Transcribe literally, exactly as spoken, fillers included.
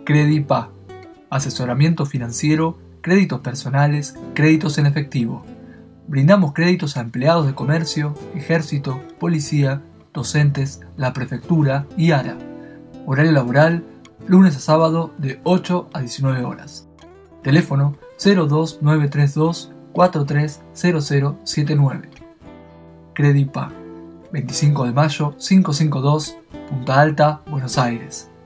Credipa, asesoramiento financiero, créditos personales, créditos en efectivo. Brindamos créditos a empleados de comercio, ejército, policía, docentes, la prefectura y ARA. Horario laboral, lunes a sábado de ocho a diecinueve horas. Teléfono cero dos nueve tres dos cuatro tres cero cero siete nueve. Credipa, veinticinco de mayo quinientos cincuenta y dos, Punta Alta, Buenos Aires.